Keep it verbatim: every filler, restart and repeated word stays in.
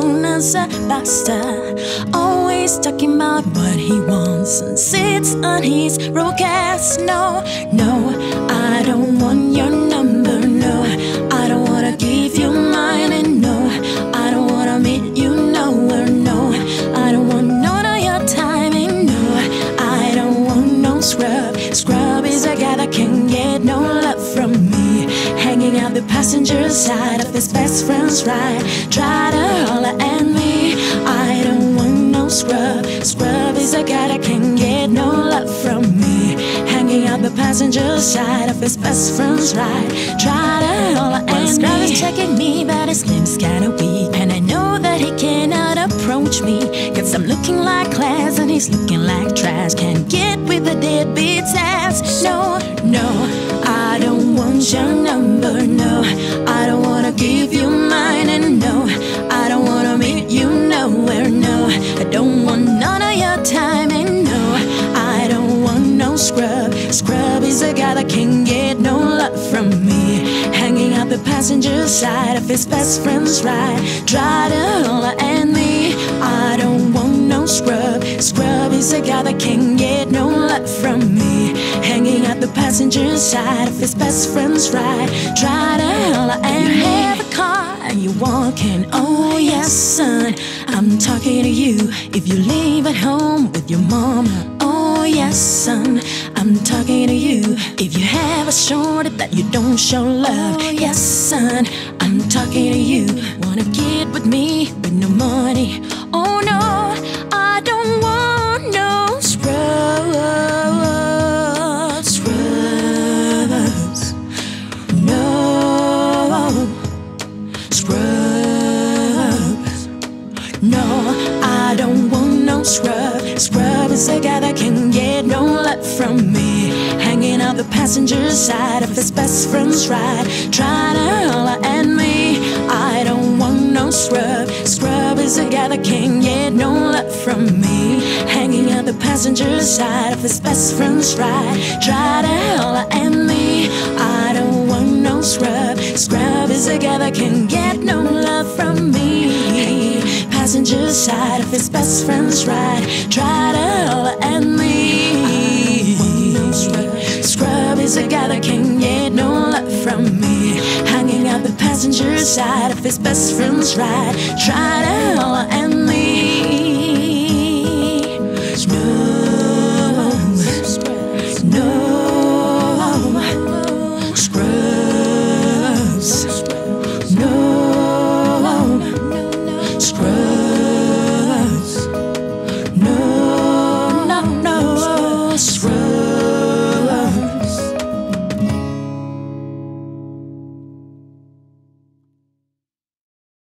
known as a bastard, always talking about what he wants and sits on his broke ass. No, no, I don't want your number. No, I don't wanna give you mine. And no, I don't wanna meet you nowhere. No, I don't want none of your time. And no, I don't want no scrub. Scrub is a guy that can get no love from me, hanging out the passenger side of his best friend's ride. Try to holler at me. I don't want no scrub. Scrub is a guy that can get no love from me, hanging out the passenger side of his best friend's ride. Try to holler at me. Scrub is checking me, but his limb's kinda weak, and I know that he cannot approach me, cause I'm looking like class and he's looking like trash. Can't get with the deadbeat's ass. No, no, I don't want your number. No, I don't wanna give you mine. And no, I don't wanna meet you nowhere. No, I don't want none of your time. And no, I don't want no scrub. Scrub is a guy that can get no love from me, hanging out the passenger side of his best friend's ride. Try to holler at me. I don't want no scrub. Scrub is a guy that can get no love from me, hanging out the passenger side of his best friend's ride. Try to holler at me. You have a car and you're walking, oh yes son, I'm talking to you. If you live at home with your mama, oh yes son, I'm talking to you. If you have a shorty that you don't show love, yes son, I'm talking to you. Wanna get with me with no money? Oh no, I don't want no scrubs. Scrubs, no scrubs. No, I don't want no scrub. Scrub is a guy that can get no love from me, hanging out the passenger side of his best friend's ride. Try to holler at me. I don't want no scrub. Scrub is a guy that can get no love from me, hanging out the passenger side of his best friend's ride. Try to holler at me. I don't want no scrub. Scrub is a guy that can get no love from me, passenger side of his best friend's ride. Try to holler at me. Scrub is a guy that can get no love from me, hanging out the passenger side of his best friend's ride. Try to holler at me. No, no scrubs. No scrubs.